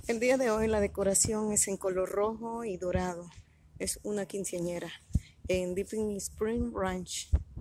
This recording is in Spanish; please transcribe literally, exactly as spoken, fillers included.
El día de hoy la decoración es en color rojo y dorado. Es una quinceañera en Deeping Spring Ranch.